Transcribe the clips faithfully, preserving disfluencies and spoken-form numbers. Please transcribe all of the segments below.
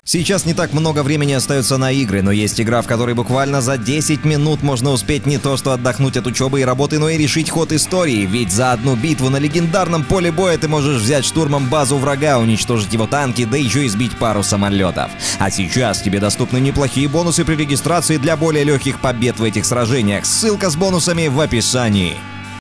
Сейчас не так много времени остается на игры, но есть игра, в которой буквально за десять минут можно успеть не то что отдохнуть от учебы и работы, но и решить ход истории. Ведь за одну битву на легендарном поле боя ты можешь взять штурмом базу врага, уничтожить его танки, да еще и сбить пару самолетов. А сейчас тебе доступны неплохие бонусы при регистрации для более легких побед в этих сражениях. Ссылка с бонусами в описании.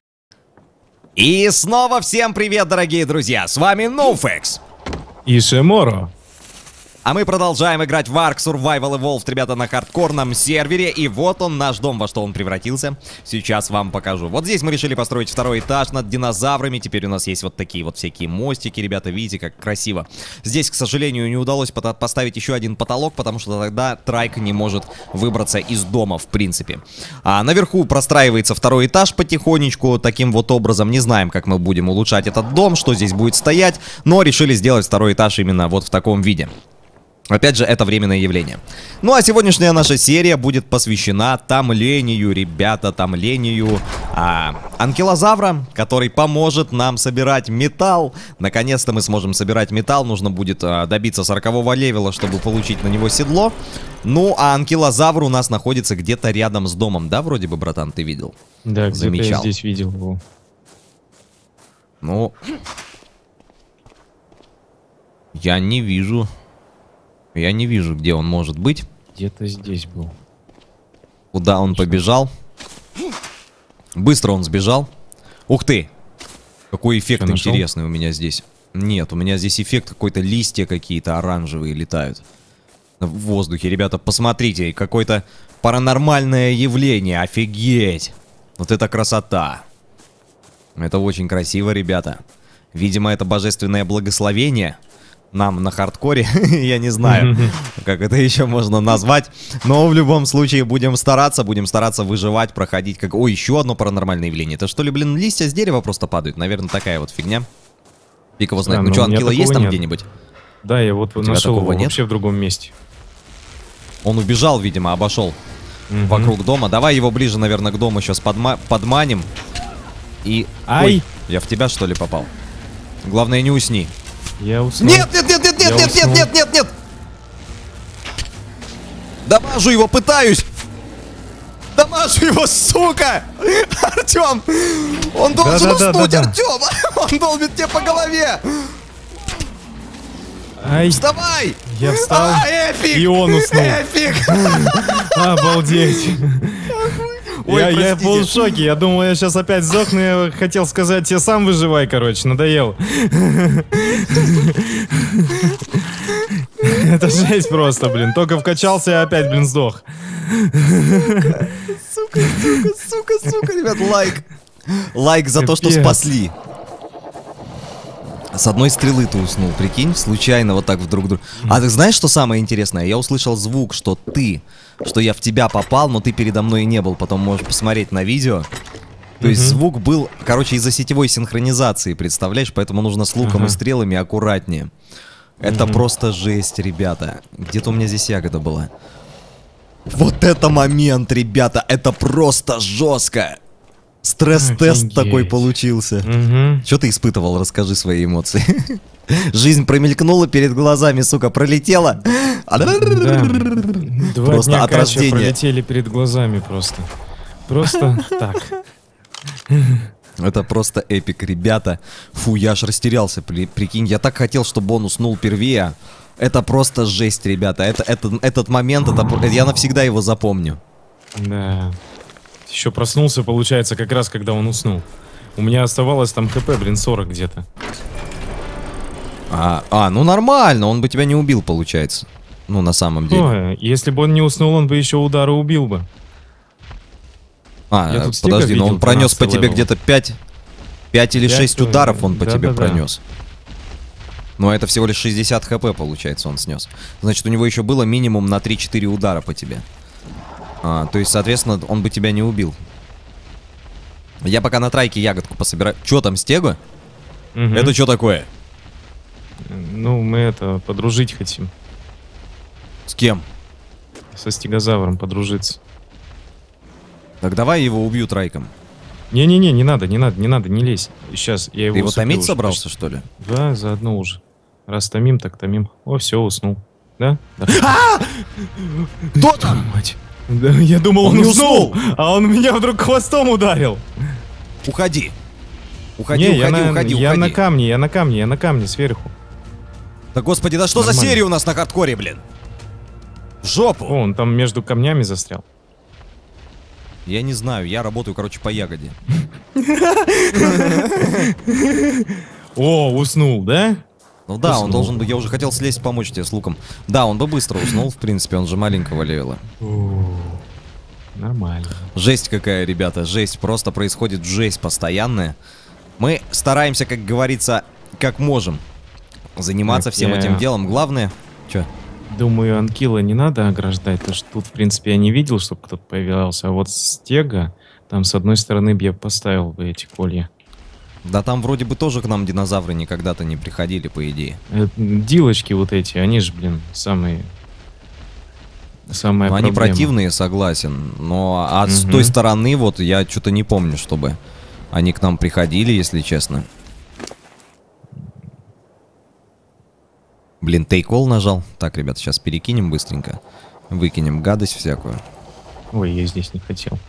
И снова всем привет, дорогие друзья! С вами NoFX и Шиморо. А мы продолжаем играть в Ark Survival Evolved, ребята, на хардкорном сервере. И вот он, наш дом, во что он превратился. Сейчас вам покажу. Вот здесь мы решили построить второй этаж над динозаврами. Теперь у нас есть вот такие вот всякие мостики, ребята, видите, как красиво. Здесь, к сожалению, не удалось поставить еще один потолок, потому что тогда Трайк не может выбраться из дома, в принципе. А наверху простраивается второй этаж потихонечку, таким вот образом. Не знаем, как мы будем улучшать этот дом, что здесь будет стоять, но решили сделать второй этаж именно вот в таком виде. Опять же, это временное явление. Ну а сегодняшняя наша серия будет посвящена томлению, ребята, томлению а, анкилозавра, который поможет нам собирать металл. Наконец-то мы сможем собирать металл. Нужно будет а, добиться сорокового левела, чтобы получить на него седло. Ну а анкилозавр у нас находится где-то рядом с домом. Да, вроде бы, братан, ты видел? Да, где-то я здесь видел его. Ну... Я не вижу... Я не вижу, где он может быть. Где-то здесь был. Куда он побежал? Быстро он сбежал. Ух ты! Какой эффект Что, интересный у меня здесь. Нет, у меня здесь эффект какой-то, листья какие-то оранжевые летают в воздухе. Ребята, посмотрите, какое-то паранормальное явление. Офигеть! Вот это красота! Это очень красиво, ребята. Видимо, это божественное благословение нам на хардкоре. Я не знаю, как это еще можно назвать. Но в любом случае будем стараться, будем стараться выживать, проходить как... Ой, еще одно паранормальное явление. Это что ли, блин, листья с дерева просто падают? Наверное, такая вот фигня. Фиг его знает. Ну что, анкила есть там где-нибудь? Да, я вот нашел его вообще в другом месте. Он убежал, видимо, обошел вокруг дома. Давай его ближе, наверное, к дому сейчас подманим. И... Ой, я в тебя, что ли, попал? Главное, не усни. Я уснул. Нет, нет, нет, нет, нет, нет, нет, нет, нет, нет. Дамажу его, пытаюсь. Дамажу его, сука. Артем, он должен да, да, уснуть, да, да, Артем. Он долбит тебе по голове. Ай. Вставай. Я встал. А, эпик. И он уснул. Эпик. Обалдеть. Ой, я, я был в шоке, я думал, я сейчас опять сдохну, я хотел сказать, тебе сам выживай, короче, надоел. Это жесть просто, блин, только вкачался и опять, блин, сдох. Сука, сука, сука, сука, ребят, лайк. Лайк за то, что спасли. С одной стрелы ты уснул, прикинь, случайно вот так вдруг друг. А ты знаешь, что самое интересное? Я услышал звук, что ты, что я в тебя попал, но ты передо мной не был. Потом можешь посмотреть на видео. То есть звук был, короче, из-за сетевой синхронизации, представляешь? Поэтому нужно с луком и стрелами аккуратнее. Это просто жесть, ребята. Где-то у меня здесь ягода была. Вот это момент, ребята, это просто жестко. Стресс-тест такой получился. Угу. Что ты испытывал? Расскажи свои эмоции. Жизнь промелькнула перед глазами, сука, пролетела. Да. Два просто дня от рождения пролетели перед глазами просто. Просто так. Это просто эпик, ребята. Фу, я аж растерялся, прикинь. Я так хотел, чтобы он уснул первее. Это просто жесть, ребята. Это, это, этот момент, это, я навсегда его запомню. Да. Еще проснулся, получается, как раз когда он уснул. У меня оставалось там хп, блин, сорок где-то. А, а, ну нормально, он бы тебя не убил, получается. Ну, на самом деле. Ой, если бы он не уснул, он бы еще удара убил бы. А, подожди, но он пронес по тебе где-то пять или шесть ударов он по да, тебе да, пронес. Да. Но это всего лишь шестьдесят хп, получается, он снес. Значит, у него еще было минимум на три-четыре удара по тебе. А, то есть, соответственно, он бы тебя не убил. Я пока на трайке ягодку пособираю. Че там, стега? Угу. Это что такое? Ну, мы это, подружить хотим. С кем? Со стегозавром подружиться. Так давай его убью трайком. Не-не-не, не надо, не надо, не надо, не лезь. Сейчас я его... Ты его усыплю томить уже, собрался, почти. что ли? Да, заодно уже. Раз томим, так томим. О, все, уснул. Да? Да. Кто там? Мать. Да, я думал, Он он, не уснул, уснул. а он меня вдруг хвостом ударил. Уходи. Уходи, Не, уходи, я на, уходи, я уходи. на камне, я на камне, я на камне сверху. Да господи, да что Нормально. за серия у нас на хардкоре, блин? В жопу. О, он там между камнями застрял. Я не знаю, я работаю, короче, по ягоде. О, уснул, да? Ну да, он Уснул. должен бы, я уже хотел слезть помочь тебе с луком. Да, он бы быстро уснул, в принципе, он же маленького левела. Нормально. Жесть какая, ребята, жесть, просто происходит жесть постоянная. Мы стараемся, как говорится, как можем заниматься Так, всем я- этим делом. Главное, чё? Думаю, анкила не надо ограждать, потому что тут, в принципе, я не видел, чтобы кто-то появлялся. А вот стега, там с одной стороны бы я поставил бы эти колья. Да там вроде бы тоже к нам динозавры никогда-то не приходили, по идее. Э, Дилочки вот эти, они же, блин, самые... Самая Ну, они проблема. противные, согласен. Но а с Мгм. той стороны, вот, я что-то не помню, чтобы они к нам приходили, если честно. Блин, тейкол нажал. Так, ребята, сейчас перекинем быстренько. Выкинем гадость всякую. Ой, я здесь не хотел.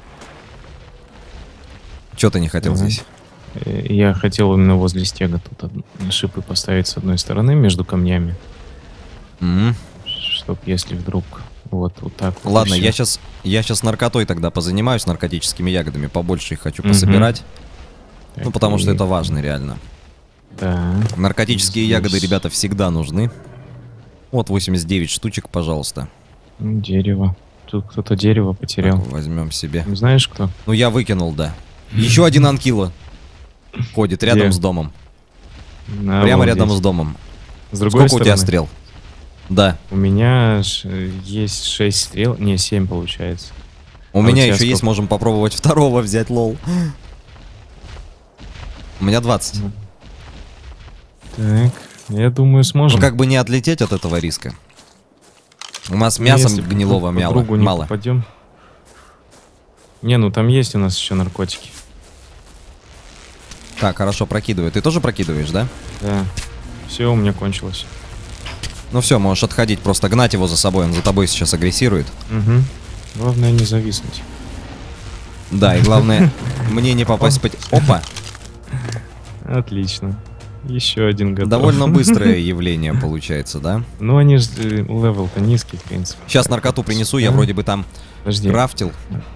Что ты не хотел Ага. здесь? Э, Я хотел именно возле стега тут од- шипы поставить с одной стороны между камнями, М. чтоб если вдруг вот, вот так вот. Ладно, и я всё. сейчас, я сейчас наркотой тогда позанимаюсь, наркотическими ягодами. Побольше их хочу Мгм. пособирать. Так, Ну, потому что и- это важно, реально. Да. Наркотические Здесь. ягоды, ребята, всегда нужны. Вот, восемьдесят девять штучек, пожалуйста. М, Дерево. Тут кто-то дерево потерял. Так, возьмем себе. Знаешь кто? Ну, я выкинул, да. Еще один анкила ходит рядом Где? с домом. А, Прямо вот рядом здесь. с домом. С другой Сколько у тебя стороны. стрел? Да. У меня ж, э, есть шесть стрел, не, семь получается. У А у меня тебя еще есть, сколько? можем попробовать второго взять, лол. У меня двадцать. Так, я думаю, Ну, сможем. как бы не отлететь от этого риска. У нас Ну, мясом если гнилого друг по мяла другу не мало. попадем. Не, ну там есть у нас еще наркотики. Так, хорошо, прокидываю. Ты тоже прокидываешь, да? Да. Все, у меня кончилось. Ну все, можешь отходить, просто гнать его за собой, он за тобой сейчас агрессирует. Угу. Главное не зависнуть. Да, и главное, мне не попасть под... Опа! Отлично. Еще один готов. Довольно быстрое явление получается, да? Ну они же э, левел-то низкий, в принципе. Сейчас наркоту принесу, я вроде бы там Подожди. крафтил.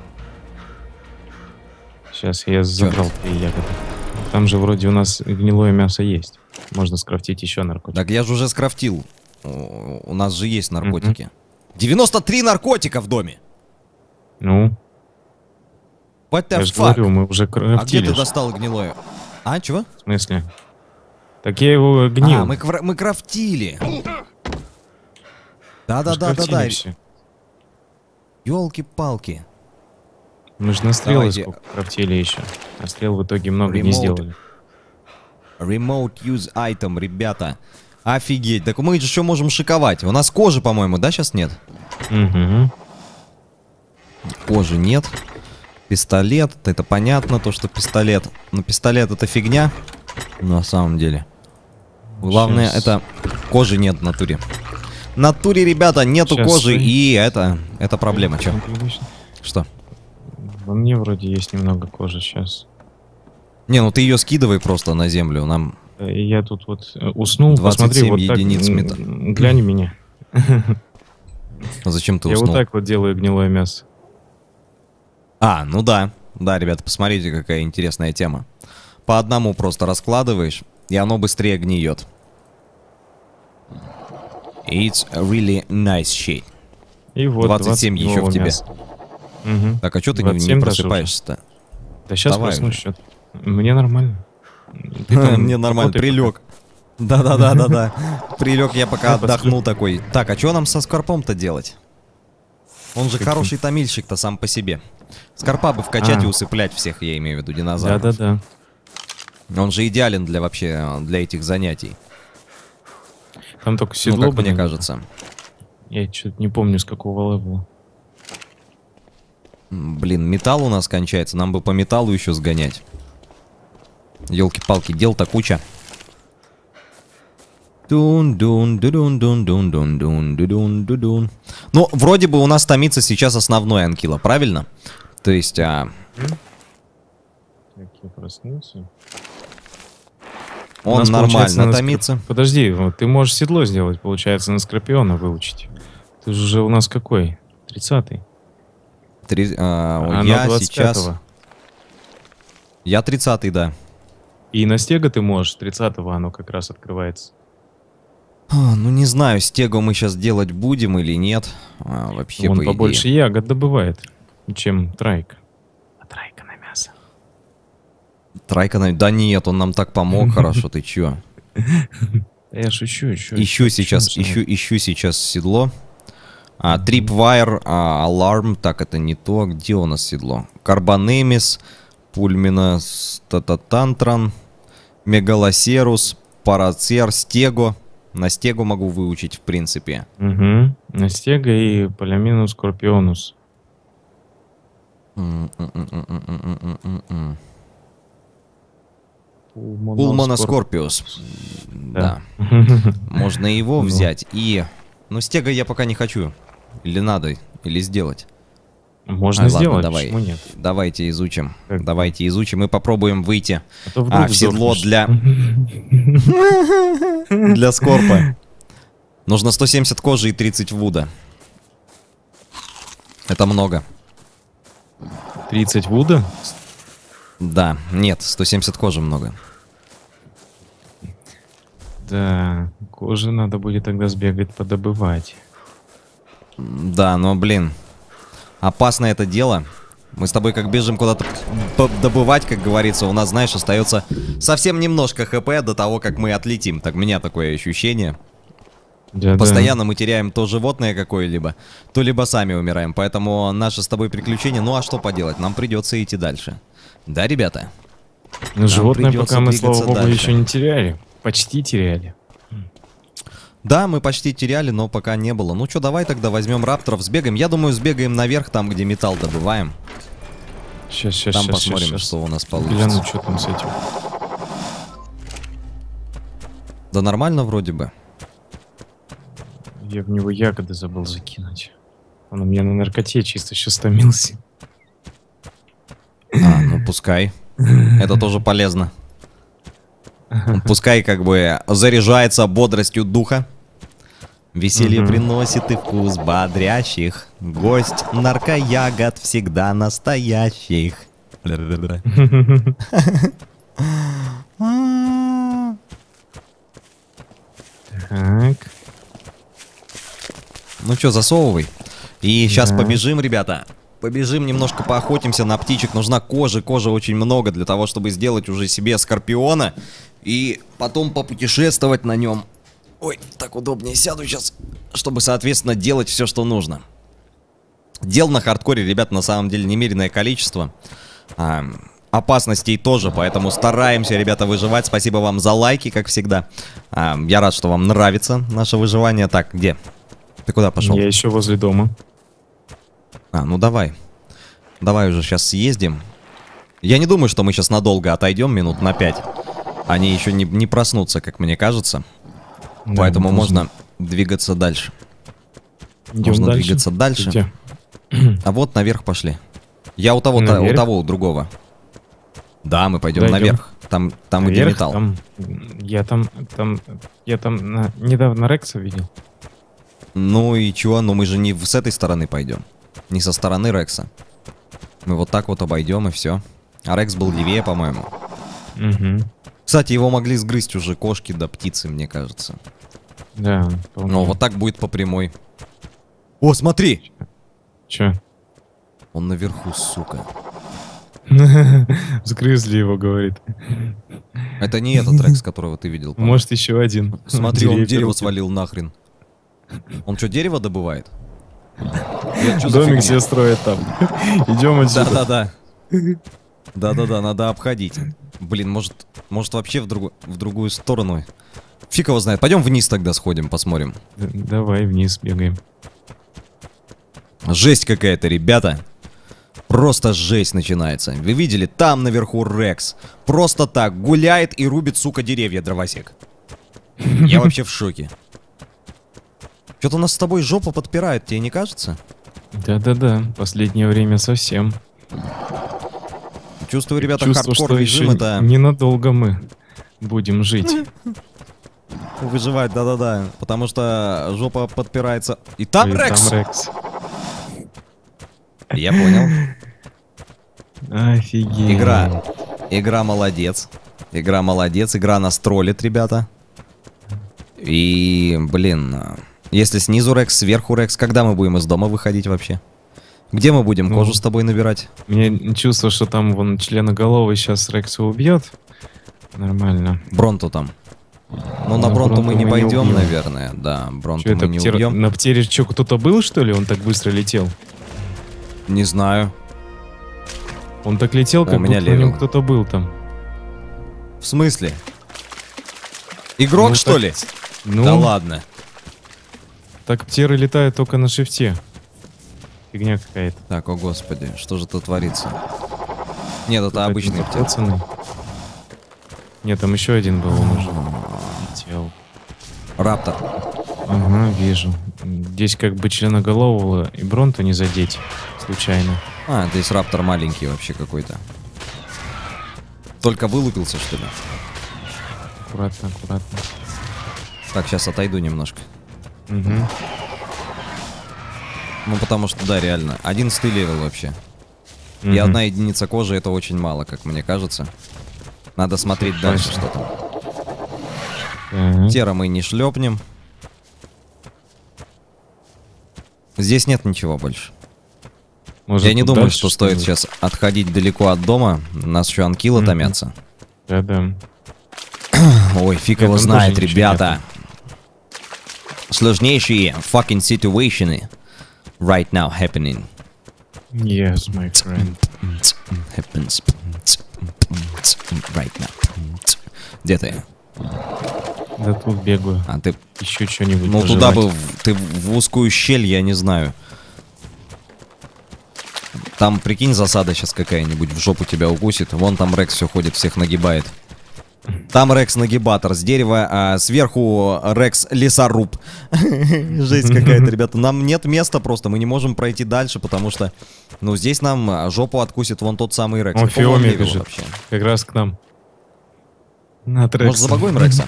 Сейчас я забрал твои ягоды. Там же вроде у нас гнилое мясо есть. Можно скрафтить еще наркотик. Так я же уже скрафтил. У у нас же есть наркотики. девяносто три наркотика в доме! Ну, What the я же fuck? говорю, мы уже А где крафтили. ты ж. достал гнилое? А, чего? В смысле? Так я его гнил. А, мы, квра- мы крафтили. Мы же Да-да-да-да-да. крафтили всё. Ёлки-палки. Мы же на стрелы Давайте. сколько крафтили еще. А стрел в итоге много не Remote. сделали. Remote use item, ребята. Офигеть. Так мы же еще можем шиковать. У нас кожи, по-моему, да, сейчас нет? Угу. Кожи нет. Пистолет. Это понятно, то, что пистолет. Но пистолет это фигня. На самом деле. Главное, Щас. это кожи нет в натуре. В натуре, ребята, нету Щас кожи, и- и это, это проблема. Че? Что? Во мне вроде есть немного кожи сейчас. Не, ну ты ее скидывай просто на землю. Нам Я тут вот э, уснул, двадцать посмотри, семь вот так, единиц м, мета. глянь у меня. зачем ты Я уснул? вот так вот делаю гнилое мясо. А, ну да. Да, ребята, посмотрите, какая интересная тема. По одному просто раскладываешь, и оно быстрее гниет. It's a really nice shit. И вот двадцать семь еще в гнилого тебе. мяса. Мгм. Так, а что ты не, двадцать не семь даже просыпаешься-то? Да сейчас Давай проснусь уже. счет. Мне нормально. Ты там Мне нормально, работай прилег. Да-да-да-да-да. Прилег я пока Я отдохну такой. Так, а что нам со Скорпом-то делать? Он же Каким? хороший томильщик-то сам по себе. Скорпа бы вкачать А. и усыплять всех, я имею в виду, динозавров. Да-да-да. Он же идеален для вообще, для этих занятий. Там только Ну, седло. как мне блин. кажется. Я что-то не помню, с какого левела. М, Блин, металл у нас кончается. Нам бы по металлу еще сгонять. Елки-палки, дел-то куча. Дун, дун, дун, дун, дун, дун, дун, дун, дун, дун. Ну, вроде бы у нас томится сейчас основной анкила, правильно? То есть, а... Так, я проснулся. Он нормально томится. Скорп... Подожди, вот ты можешь седло сделать, получается, на Скорпиона выучить. Ты же уже у нас какой? тридцатый. Три... А, я сейчас... Я тридцатый, да. И на стега ты можешь, тридцатого оно как раз открывается. А, ну не знаю, стегу мы сейчас делать будем или нет. А, вообще, Он по побольше идее. ягод добывает, чем трайка. А трайка на мясо. Трайка на... Да нет, он нам так помог, хорошо, ты чё? Я шучу, еще. Ищу сейчас, ищу, ищу сейчас седло. А, Tripwire, а, Alarm, так, это не то. Где у нас седло? Карбонемис, Пульмина, Стататантран, Мегалосерус, Парацер, Стего. На Стегу могу выучить, в принципе. Угу. На Стега и Поляминус Скорпионус. Пулмона Скорпиус. Да. Можно его взять. И... Ну, Стега я пока не хочу. Или надо, или сделать. Можно а, сделать, ладно, давай. Почему нет? Давайте изучим. Как? Давайте изучим и попробуем выйти. А, а в седло для... для Скорпа. Нужно сто семьдесят кожи и тридцать вуда. Это много. тридцать вуда? Да, нет, сто семьдесят кожи много. Да, кожи надо будет тогда сбегать подобывать. Да, но, блин, опасно это дело. Мы с тобой как бежим куда-то добывать, как говорится, у нас, знаешь, остается совсем немножко хп до того, как мы отлетим. Так, у меня такое ощущение. Да, Постоянно да. мы теряем то животное какое-либо, то либо сами умираем. Поэтому наше с тобой приключение, ну а что поделать, нам придется идти дальше. Да, ребята? Но животное пока мы, слава богу, дальше. еще не теряли. Почти теряли. Да, мы почти теряли, но пока не было. Ну что, давай тогда возьмем рапторов, сбегаем. Я думаю, сбегаем наверх, там, где металл добываем. Сейчас, сейчас, там сейчас, посмотрим, сейчас. что у нас получится. Гляну, что там с этим. Да нормально вроде бы. Я в него ягоды забыл закинуть. Он у меня на наркоте чисто сейчас томился. А, ну пускай. Это тоже полезно. Пускай как бы заряжается бодростью духа. Веселье Мгм. приносит и вкус бодрящих. Гость наркоягод всегда настоящих. Так. Ну что, засовывай. И сейчас Да. побежим, ребята. Побежим, немножко поохотимся на птичек. Нужна кожа, кожи очень много для того, чтобы сделать уже себе скорпиона. И потом попутешествовать на нем. Ой, так удобнее сяду сейчас, чтобы, соответственно, делать все, что нужно. Дел на хардкоре, ребят, на самом деле немереное количество. А, опасностей тоже, поэтому стараемся, ребята, выживать. Спасибо вам за лайки, как всегда. А, я рад, что вам нравится наше выживание. Так, где? Ты куда пошел? Я еще возле дома. А, ну давай. Давай уже сейчас съездим. Я не думаю, что мы сейчас надолго отойдем, минут на пять. Они еще не, не проснутся, как мне кажется. Да, Поэтому мы можно двигаться дальше. Идем Можно дальше. двигаться дальше. Где? А вот наверх пошли. Я у того, та, у Наверх? того, у другого. Да, мы пойдем Да, идем. наверх. Там, там где Наверх, металл. там, я там, там, я там на- недавно Рекса видел. Ну и чего? Ну мы же не в- с этой стороны пойдем. Не со стороны Рекса. Мы вот так вот обойдем и все. А Рекс был левее, по-моему. Угу. Кстати, его могли сгрызть уже кошки да птицы, мне кажется. Да. Но вот так будет по прямой. О, смотри! Че? Он наверху, сука. Сгрызли его, говорит. Это не этот Рекс, которого ты видел. по-моему. Может, еще один. Смотри, он Деревья дерево рубит. свалил нахрен. Он что, дерево добывает? Я, чё за Домик фигня? себе строит там. Идем отсюда. Да-да-да. Да-да-да, надо обходить. Блин, может, может вообще в, другу, в другую сторону. Фиг его знает. Пойдем вниз тогда сходим, посмотрим. Д- Давай вниз бегаем. Жесть какая-то, ребята. Просто жесть начинается. Вы видели? Там наверху Рекс. Просто так гуляет и рубит, сука, деревья, дровосек. Я вообще в шоке. Что-то у нас с тобой жопа подпирает, тебе не кажется? Да-да-да, последнее время совсем. Чувствую, ребята, Чувство, хардкор что режим еще это... ненадолго мы будем жить. Выживать, да-да-да. Потому что жопа подпирается. И там И Рекс! там Рекс. Я понял. Офигеть. Игра. Игра молодец. Игра молодец. Игра нас троллит, ребята. И, блин, если снизу Рекс, сверху Рекс, когда мы будем из дома выходить вообще? Где мы будем Ну, кожу с тобой набирать? Мне чувство, что там вон членоголовый сейчас Рекса убьет. Нормально. Бронту там. Ну, на На Бронту мы не мы не пойдем, убьем. наверное. Да, Бронту Чё мы это, не птер- убьем. на птере что, кто-то был, что ли? Он так быстро летел? Не знаю. Он так летел, как У меня будто на нем левел. кто-то был там. В смысле? Игрок, Ну, что так- ли? Ну, Да ладно. так птеры летают только на шифте. Фигня какая-то. Так, о господи, что же тут творится? Нет, это Тут обычный один птиц. пацаны. Нет, там еще один был, он уже летел. Раптор. Ага, вижу. Здесь как бы членоголового и Бронту не задеть случайно. А, здесь раптор маленький вообще какой-то. Только вылупился, что ли? Аккуратно, аккуратно. Так, сейчас отойду немножко. Угу. Ну, потому что, да, реально. одиннадцатый левел вообще. И одна единица кожи это очень мало, как мне кажется. Надо смотреть дальше, что там. Так. Тера мы не шлепнем. Здесь нет ничего больше. Может, Я не тут думаю, дальше что стоит что-нибудь? сейчас отходить далеко от дома. У нас еще анкилы Мгм. томятся. Да-да. Ой, фиг Нет, его там знает, тоже ничего ребята. Сложнейшие fucking situations right now happening. Yes, my friend. Happens right now. Где ты? Да тут бегаю. А ты, Еще что-нибудь ну туда пожевать. бы, в- ты в узкую щель, я не знаю. Там, прикинь, засада сейчас какая-нибудь в жопу тебя укусит. Вон там Рекс все ходит, всех нагибает. Там Рекс нагибатор с дерева, а сверху Рекс лесоруб. Жесть какая-то, ребята. Нам нет места просто, мы не можем пройти дальше, потому что, ну, здесь нам жопу откусит вон тот самый Рекс. Он Какого он Фиоми левела бежит. вообще? Как раз к нам. На трекс. Может, забагуем Рекса?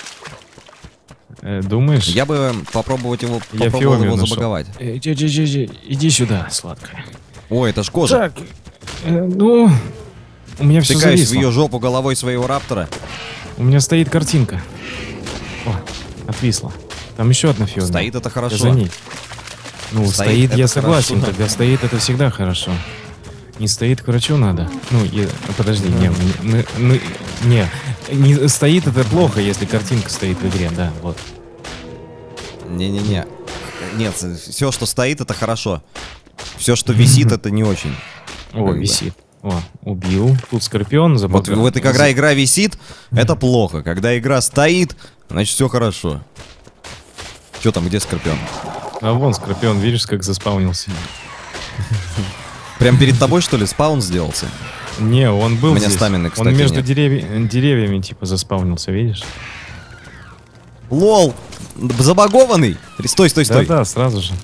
Э, Думаешь? Я бы попробовать его, Я попробовал Фиоми его нашел. забаговать. Э, Иди, иди, иди, иди сюда, сладкая. Ой, это ж кожа. Так, э, ну, у меня все Втыкаюсь в зависло. ее жопу головой своего раптора. У меня стоит картинка. О, отвисла. Там еще одна Фиоми. Стоит это Я хорошо. за ней. Ну, Стоит, стоит, это я согласен. хорошо. Когда стоит, это всегда хорошо. Не стоит, к врачу надо. Ну, и- подожди, не, не, не, не, не стоит, это плохо, если картинка стоит в игре, да, вот. Не-не-не. Нет, все, что стоит, это хорошо. Все, что висит, это не очень. О, Как бы. висит. О, убил. Тут Скорпион Вот, забагал. вот и когда игра висит, это плохо. Когда игра стоит, значит все хорошо. Че там, где Скорпион? А вон Скорпион, видишь, как заспаунился. Прям перед тобой, что ли, спаун сделался? Не, он был У меня здесь. стамины, кстати, Он между нет. деревья- деревьями, типа, заспаунился, видишь? Лол! Забагованный! Стой, стой, стой. Да-да, сразу же.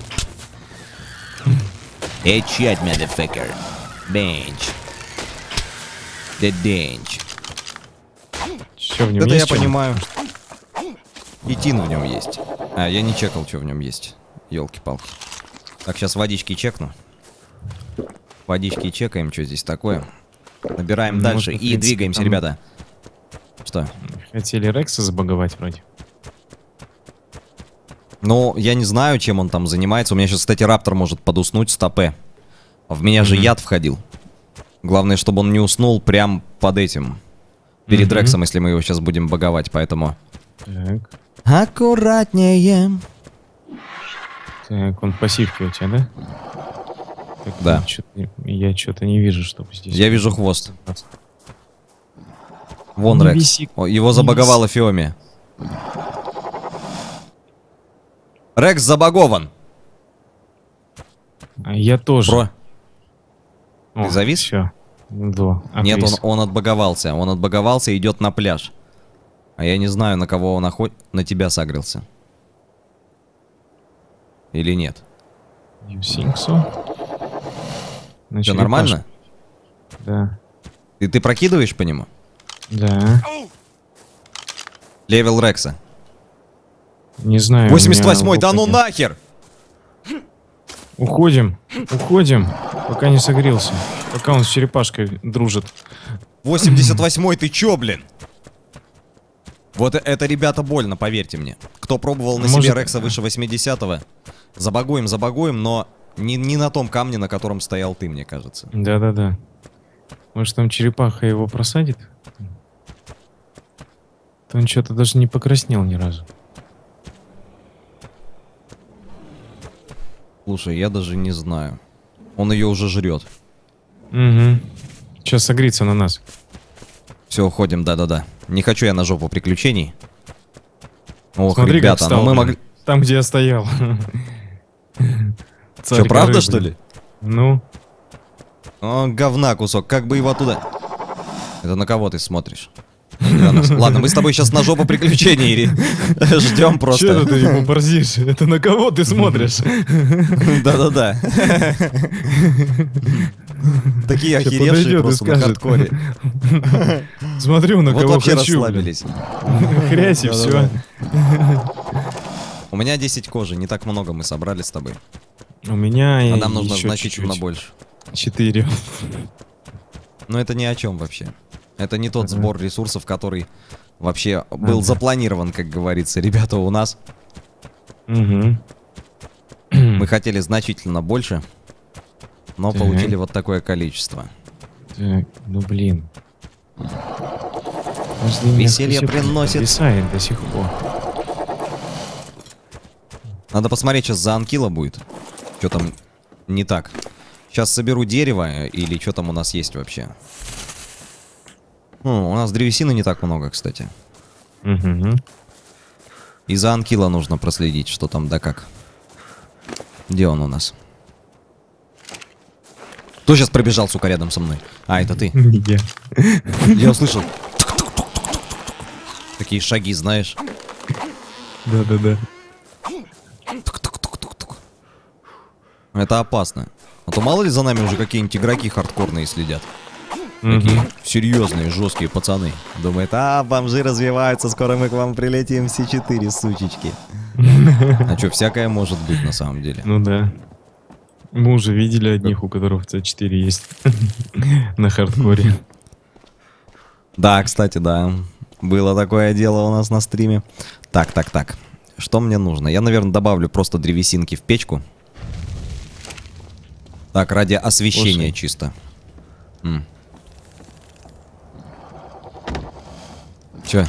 Headshot, motherfucker. Bench. The bench. Что в нем Это я есть? чем? понимаю. И тин в нем есть. А, я не чекал, что в нем есть. Елки-палки. Так, сейчас водички чекну. Водички чекаем, что здесь такое. Набираем Ну, дальше можно, в и принципе, двигаемся, там- ребята. Что? Хотели Рекса забаговать вроде. Ну, я не знаю, чем он там занимается. У меня сейчас, кстати, раптор может подуснуть с ТП. В меня же Мгм. яд входил. Главное, чтобы он не уснул прям под этим. Перед Мгм. Рексом, если мы его сейчас будем баговать, поэтому... Так, Аккуратнее. так, он в пассивке у тебя, да? Так, Да. ну, чё-то я что-то не вижу, чтобы здесь... Я вижу хвост. Вон Не Рекс. виси, О, его не забаговала Фиоми. Рекс забагован. А я тоже. Бро. О, ты завис? Все. Да. Нет, он, отвис. он отбаговался. Он отбаговался и идет на пляж. А я не знаю, на кого он охот... На тебя сагрился. Или нет? You think so? Все нормально? Да. И ты прокидываешь по нему? Да. Левел Рекса. Не знаю. восемьдесят восьмой, да ну нахер! Уходим, уходим, пока не согрелся. Пока он с черепашкой дружит. восемьдесят восьмой, ты чё, блин? Вот это, ребята, больно, поверьте мне. Кто пробовал на Может... себе Рекса выше восьмидесятого, забагуем, забагуем, но не, не на том камне, на котором стоял ты, мне кажется. Да-да-да. Может, там черепаха его просадит? То он что-то даже не покраснел ни разу. Слушай, я даже не знаю. Он ее уже жрет. Угу. Сейчас согреется на нас. Все, уходим, да-да-да. Не хочу я на жопу приключений. Ох, Смотри, ребята, встал, ну мы могли... Там, где я стоял. Что, правда, что ли? Ну? О, говна кусок, как бы его оттуда... Это на кого ты смотришь? Ладно, мы с тобой сейчас на жопу приключений ждем просто. Че ты ему борзишь? Это на кого ты смотришь? Да-да-да. Такие охеревшие просто на хардкоре. Смотрю, на вот кого вообще хочу. расслабились. Хрясь и все. У меня десять кожи, не так много мы собрали с тобой. У меня а нам нужно значительно чуть-чуть. больше. Четыре. Но это ни о чем вообще. Это не тот сбор ресурсов, который вообще был ага. запланирован, как говорится. Ребята, у нас угу. мы хотели значительно больше, но так. получили вот такое количество. Так, ну блин. Веселье приносит. Висает до сих пор. Надо посмотреть, сейчас за анкила будет. Что там не так. Сейчас соберу дерево или что там у нас есть вообще. Ну, у нас древесины не так много, кстати. Угу. И за анкила нужно проследить, что там да как. Где он у нас? Кто сейчас пробежал, сука, рядом со мной? А, это ты. Я. Я услышал. Такие шаги, знаешь. Да-да-да. Это опасно. А то мало ли за нами уже какие-нибудь игроки хардкорные следят. Такие угу. серьезные, жесткие пацаны. Думает, а, бомжи развиваются, скоро мы к вам прилетим все четыре, сучечки. А что, всякое может быть на самом деле. Ну да. Мы уже видели одних, у которых Ц четыре есть на хардкоре. Да, кстати, да. Было такое дело у нас на стриме. Так, так, так. Что мне нужно? Я, наверное, добавлю просто древесинки в печку. Так, ради освещения Слушай. чисто. М. Чё?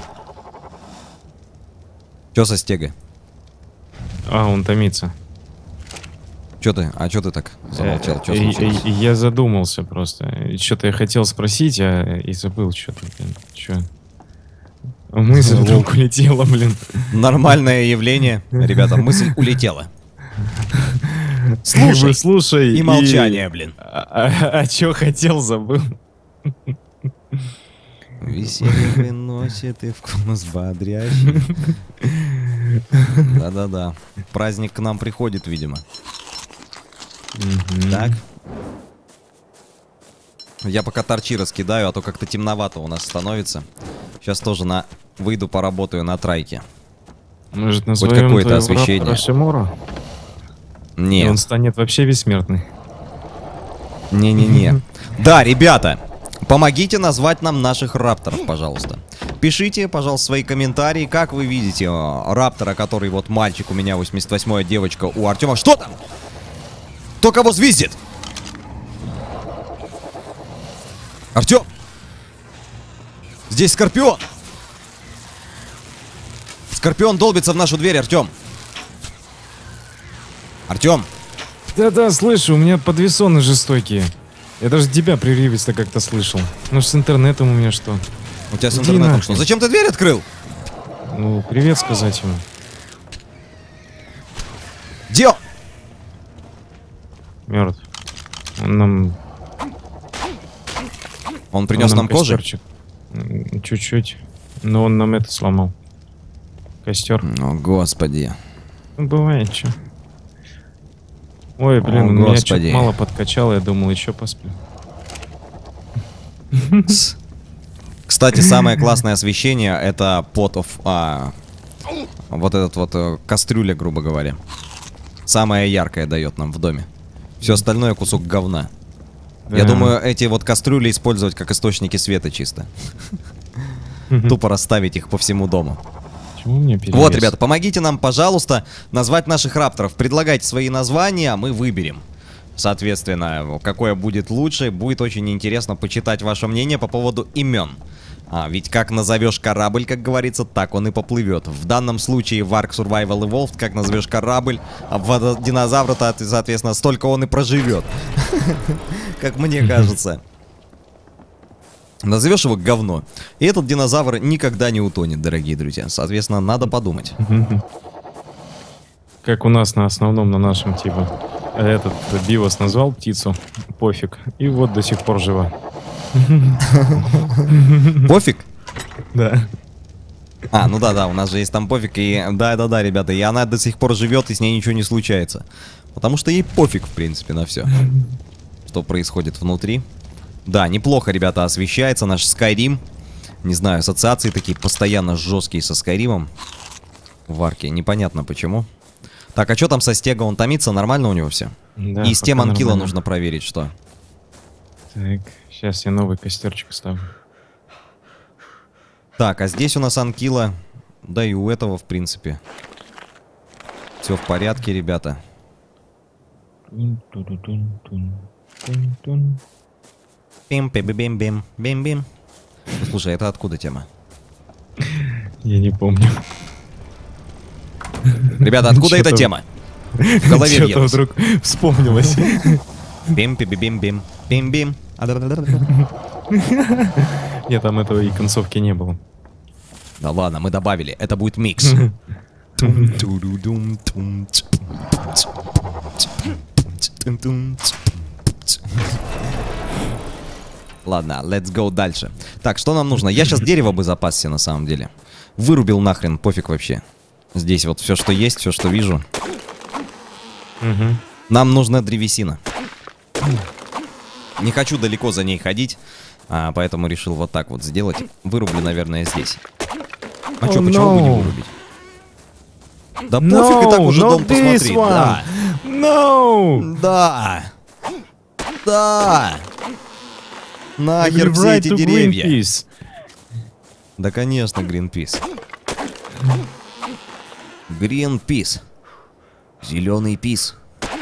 Чё со стегой? А, он томится. Чё ты? А чё ты так замолчал? Чё случилось? Я задумался просто. Что-то я хотел спросить, а и забыл что-то. Чё? Мысль вдруг улетела, блин. Нормальное явление. Ребята, мысль улетела. Слушай, слушай и молчание, блин. А, а, а чё хотел, забыл. Веселье приносит и вкус бодрящий. Да-да-да. Праздник к нам приходит, видимо. Так. Я пока торчи раскидаю, а то как-то темновато у нас становится. Сейчас тоже на выйду, поработаю на трайке. Может, хоть какое-то освещение. Нет. И он станет вообще бессмертный. Не-не-не. Да, ребята, помогите назвать нам наших рапторов, пожалуйста. Пишите, пожалуйста, свои комментарии. Как вы видите раптора, который вот мальчик у меня, восемьдесят восьмой, девочка у Артема. Что там? Кто кого звездит? Артем! Здесь Скорпион! Скорпион долбится в нашу дверь, Артем! Артем! Да-да, слышу, у меня подвесоны жестокие. Я даже тебя прерывисто как-то слышал. Ну, с интернетом у меня что? У тебя с интернетом что? Зачем ты дверь открыл? Ну, привет сказать ему. Где он? Мертв. Он нам... Он принес Он нам, нам кожи? Чуть-чуть. Но он нам это сломал. Костер. О, господи. Ну, бывает, что. Ой, блин, О, у меня господи. чуть мало подкачало, я думал, еще посплю. Кстати, самое классное освещение — это pot of... А, вот этот вот э, кастрюля, грубо говоря. Самое яркое дает нам в доме. Все остальное кусок говна. Да. Я думаю, эти вот кастрюли использовать как источники света чисто. Тупо расставить их по всему дому. Почему у меня перевес? Вот, ребята, помогите нам, пожалуйста, назвать наших рапторов. Предлагайте свои названия, а мы выберем. Соответственно, какое будет лучше. Будет очень интересно почитать ваше мнение по поводу имен. А, ведь как назовешь корабль, как говорится, так он и поплывет. В данном случае в Ark Survival Evolved, как назовешь корабль, а в динозавра-то, соответственно, столько он и проживет. Как мне кажется. Назовешь его говно, и этот динозавр никогда не утонет, дорогие друзья. Соответственно, надо подумать. Как у нас на основном, на нашем, типа, этот Бивос назвал птицу, пофиг, и вот до сих пор жива. Пофиг? Да. А, ну да-да, у нас же есть там пофиг, и да-да-да, ребята, и она до сих пор живет, и с ней ничего не случается. Потому что ей пофиг, в принципе, на все, что происходит внутри. Да, неплохо, ребята, освещается наш Skyrim. Не знаю, ассоциации такие постоянно жесткие со Skyrim'ом в арке, непонятно почему. Так, а что там со стега? Он томится? Нормально у него все? Да, и с тем анкила нормально. нужно проверить, что. Так, сейчас я новый костерчик ставлю. Так, а здесь у нас анкила. Да и у этого, в принципе. Все в порядке, ребята. Бим, бим, бим, бим, бим, бим. Ну, слушай, это откуда тема? Я не помню. Ребята, откуда эта тема? В голове Что-то въелось. вдруг вспомнилось. Бим, бим, бим, бим, бим, бим. Нет, там этого и концовки не было. Да ладно, мы добавили. Это будет микс. Ладно, let's go дальше. Так, что нам нужно? Я сейчас дерево бы запасся, на самом деле. Вырубил нахрен, пофиг вообще. Здесь вот все, что есть, все, что вижу. Угу. Нам нужна древесина. Не хочу далеко за ней ходить, а, поэтому решил вот так вот сделать. Вырублю, наверное, здесь. А Oh, что, почему no. бы не вырубить? Да No, пофиг, и так уже not дом this посмотри. one. Да. No! Да. Да. I Нахер will все write эти to деревья. Greenpeace. Да, конечно, Greenpeace. Greenpeace. Зеленый пис.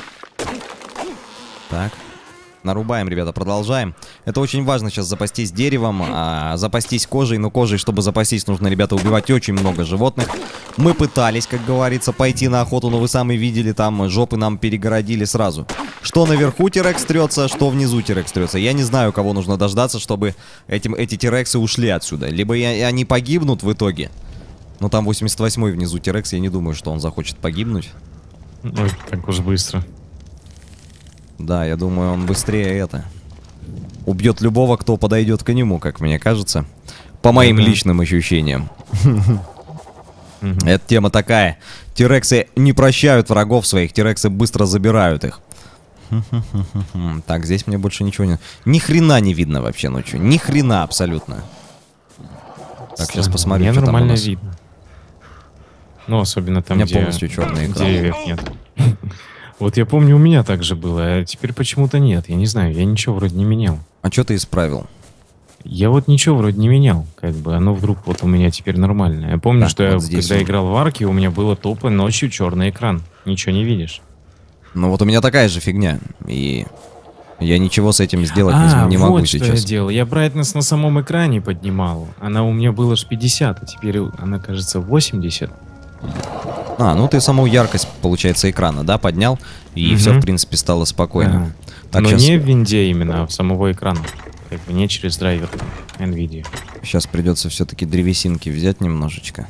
Так. Нарубаем, ребята, продолжаем. Это очень важно сейчас запастись деревом, а, запастись кожей. Но кожей, чтобы запастись, нужно, ребята, убивать очень много животных. Мы пытались, как говорится, пойти на охоту, но вы сами видели, там жопы нам перегородили сразу. Что наверху Тирекс трется, что внизу Тирекс трется. Я не знаю, кого нужно дождаться, чтобы этим, эти Тирексы ушли отсюда. Либо я, они погибнут в итоге. Но там восемьдесят восьмой внизу Тирекс, я не думаю, что он захочет погибнуть. Ой, как уж быстро. Да, я думаю, он быстрее это. Убьет любого, кто подойдет к нему, как мне кажется. По моим Ага. личным ощущениям. Мгм. Эта тема такая. Тирексы не прощают врагов своих, тирексы быстро забирают их. Так, здесь мне больше ничего не... Ни хрена не видно вообще ночью. Ни хрена абсолютно. Так, сейчас Странно. посмотрю, Мне что там у нормально нас. видно. Ну, особенно там, У меня где полностью черный экран. деревьев нет. Вот я помню, у меня так же было, а теперь почему-то нет. Я не знаю, я ничего вроде не менял. А что ты исправил? Я вот ничего вроде не менял, как бы, оно вдруг вот у меня теперь нормально. Я помню, Так, что вот я, здесь когда он. играл в арке, у меня было тупо ночью черный экран. Ничего не видишь. Ну вот у меня такая же фигня. И я ничего с этим сделать не, А, не могу вот что я сейчас. делал. Я брайтнес на самом экране поднимал. Она у меня была ж пятьдесят, а теперь она, кажется, восемьдесят. А, ну ты саму яркость, получается, экрана, да, поднял. И Мгм. все, в принципе, стало спокойно. Да. Так, Но сейчас, не в винде именно, а в самого экрана. Как бы не через драйвер NVIDIA. сейчас придется все-таки древесинки взять немножечко.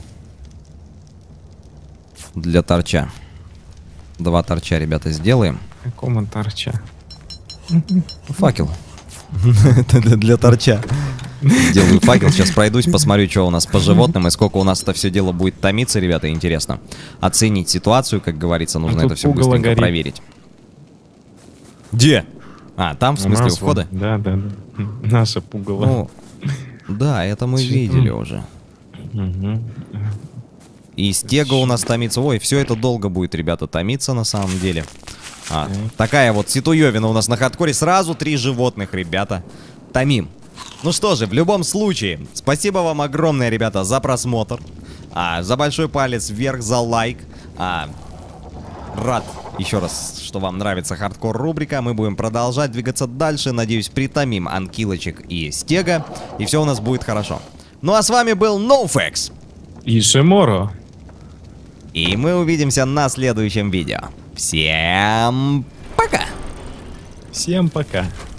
Для торча. Два торча, ребята, сделаем. Какого торча? Факел. Это для торча. Сделаю факел, сейчас пройдусь, посмотрю, что у нас по животным и сколько у нас это все дело будет томиться, ребята, интересно. Оценить ситуацию, как говорится, нужно А это все пугало быстренько горит. проверить. Где? А, там, в смысле, у нас входа? вот, Да, да, да. Наша пугало. Ну, да, это мы Чё? видели уже. Мгм. И стега у нас томится. Ой, все это долго будет, ребята, томиться на самом деле. А, такая вот ситуевина у нас на хардкоре. Сразу три животных, ребята. Томим. Ну что же, в любом случае, спасибо вам огромное, ребята, за просмотр. А, за большой палец вверх, за лайк. А, рад еще раз, что вам нравится хардкор рубрика. Мы будем продолжать двигаться дальше. Надеюсь, притомим анкилочек и стега. И все у нас будет хорошо. Ну а с вами был NoFX. И Шиморо. И мы увидимся на следующем видео. Всем пока! Всем пока.